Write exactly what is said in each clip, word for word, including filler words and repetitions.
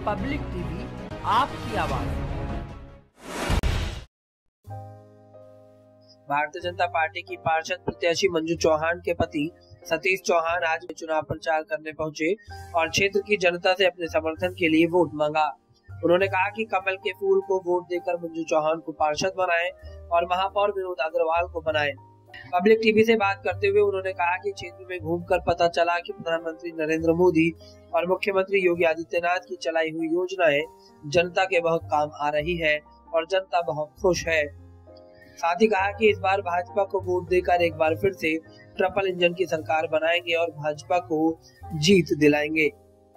Public TV आपकी आवाज। Bharatiya Janata party की पार्षद प्रत्याशी मंजू चौहान के पति सतीश चौहान आज चुनाव प्रचार करने पहुंचे और क्षेत्र की जनता से अपने समर्थन के लिए वोट मांगा। उन्होंने कहा कि कमल के फूल को वोट देकर मंजू चौहान को पार्षद बनाएं और महापौर विनोद अग्रवाल को बनाएं। पब्लिक टीवी से बात करते हुए उन्होंने कहा कि क्षेत्र में घूमकर पता चला कि प्रधानमंत्री नरेंद्र मोदी और मुख्यमंत्री योगी आदित्यनाथ की चलाई हुई योजनाएं जनता के बहुत काम आ रही है और जनता बहुत खुश है। साथ ही कहा कि इस बार भाजपा को वोट देकर एक बार फिर से ट्रिपल इंजन की सरकार बनाएंगे और भाजपा को जीत दिलाएंगे।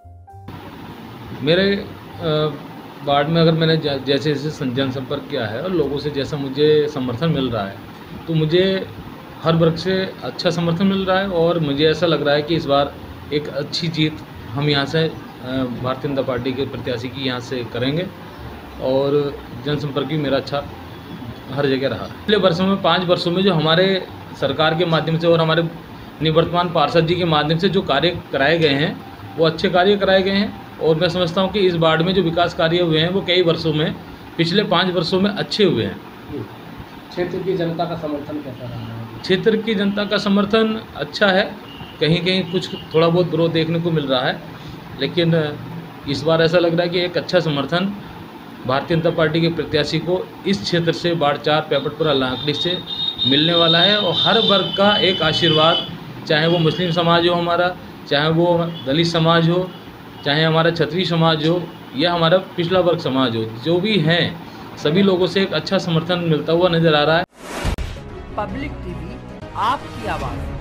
मेरे वार्ड में अगर मैंने जैसे जैसे जनसंपर्क किया है और लोगों से जैसा मुझे समर्थन मिल रहा है, तो मुझे हर वर्ग से अच्छा समर्थन मिल रहा है और मुझे ऐसा लग रहा है कि इस बार एक अच्छी जीत हम यहाँ से भारतीय जनता पार्टी के प्रत्याशी की यहाँ से करेंगे और जनसंपर्क भी मेरा अच्छा हर जगह रहा। पिछले वर्षों में पाँच वर्षों में जो हमारे सरकार के माध्यम से और हमारे निवर्तमान पार्षद जी के माध्यम से जो कार्य कराए गए हैं वो अच्छे कार्य कराए गए हैं और मैं समझता हूँ कि इस वार्ड में जो विकास कार्य हुए हैं वो कई वर्षों में पिछले पाँच वर्षों में अच्छे हुए हैं। क्षेत्र की जनता का समर्थन कैसा रहा है? क्षेत्र की जनता का समर्थन अच्छा है, कहीं कहीं कुछ थोड़ा बहुत ग्रोथ देखने को मिल रहा है, लेकिन इस बार ऐसा लग रहा है कि एक अच्छा समर्थन भारतीय जनता पार्टी के प्रत्याशी को इस क्षेत्र से वार्ड चार पेपटपुरा लाखड़ी से मिलने वाला है और हर वर्ग का एक आशीर्वाद, चाहे वो मुस्लिम समाज हो हमारा, चाहे वो दलित समाज हो, चाहे हमारा क्षत्रिय समाज हो या हमारा पिछड़ा वर्ग समाज हो, जो भी हैं सभी लोगों से एक अच्छा समर्थन मिलता हुआ नजर आ रहा है। पब्लिक टीवी आपकी आवाज।